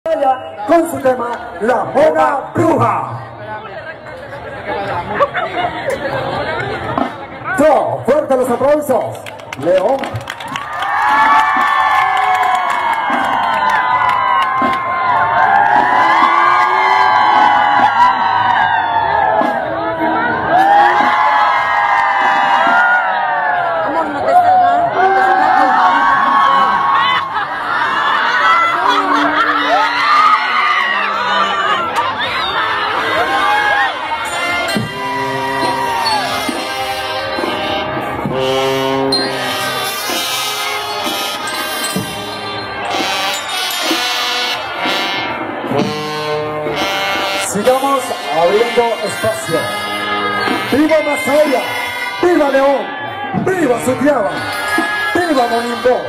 con su tema La Mona Bruja. ¡Todo! ¡Fuerte los aplausos! León. Sigamos abriendo espacio. ¡Viva Massya! ¡Viva León! ¡Viva Sutiaba! ¡Viva Monimbo!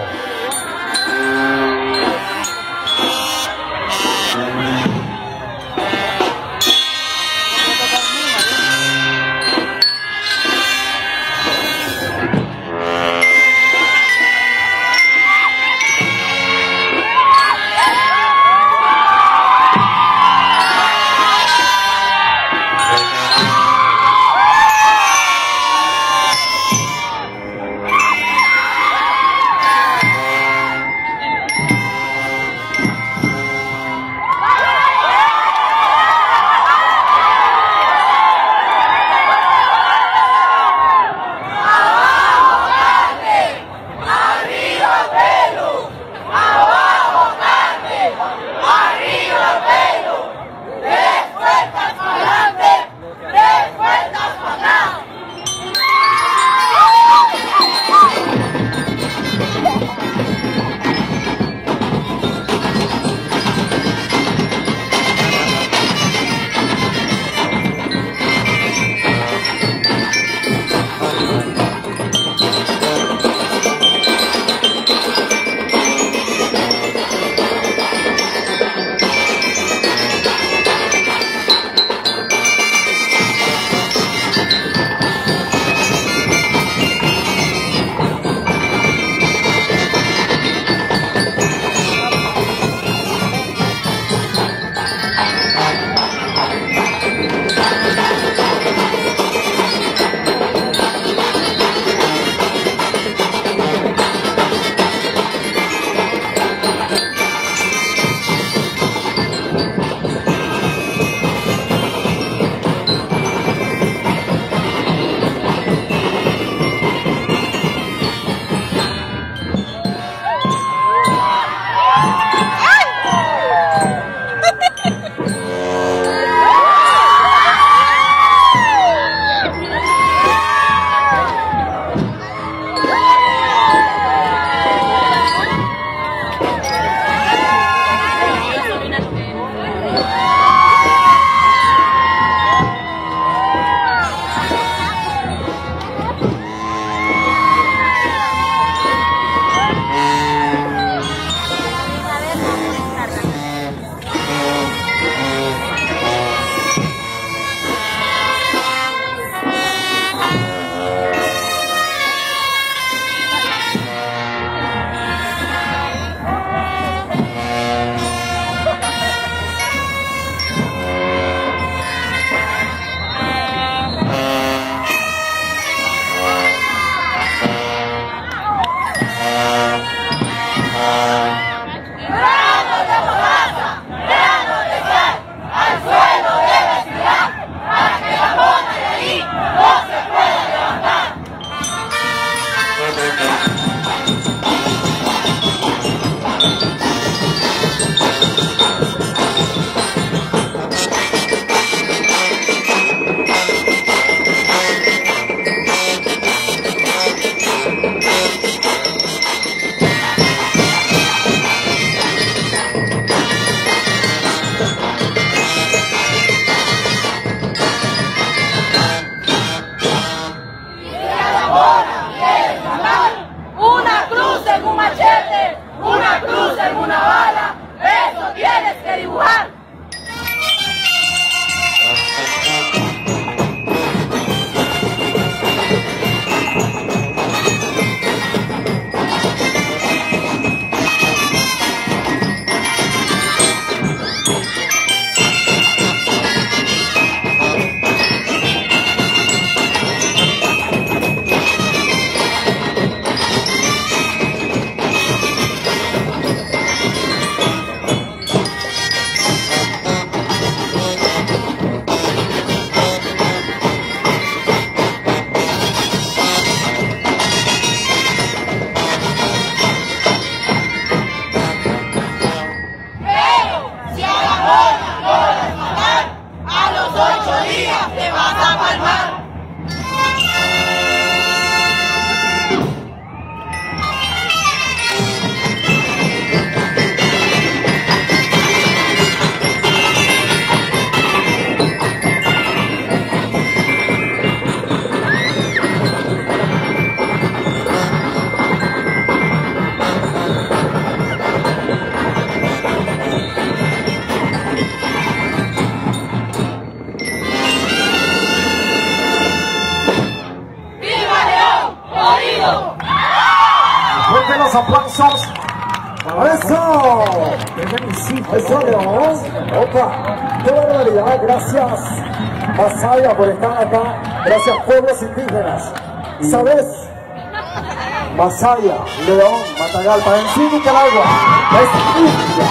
aplausos. ¡Eso! ¡Eso, León! ¡Opa! ¡Qué barbaridad! Gracias, Massya, por estar acá. Gracias, pueblos indígenas. ¿Sabes? Massya, León, Matagalpa, en sí, Nicaragua. Es India.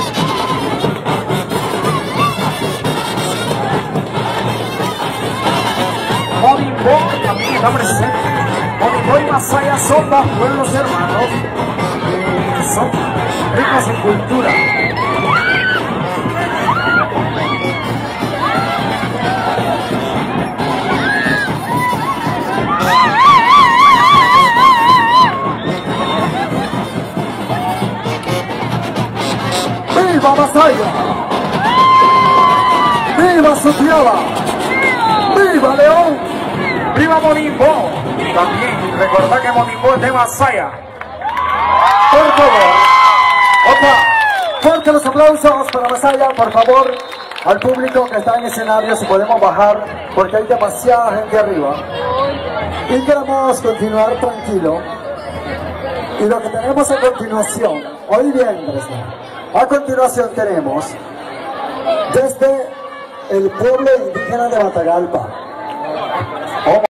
Monimbo también está presente. Monimbo y Massya son dos pueblos hermanos. Son ricos en cultura. ¡Viva Massya! ¡Viva su tierra! ¡Viva León! ¡Viva Monimbo! También recordad que Monimbo es de Massya. Por favor, opa, fuerte los aplausos para Massya, por favor, al público que está en escenario, si podemos bajar, porque hay demasiada gente arriba. Y queremos continuar tranquilo. Y lo que tenemos a continuación, hoy viernes, a continuación tenemos desde el pueblo indígena de Matagalpa.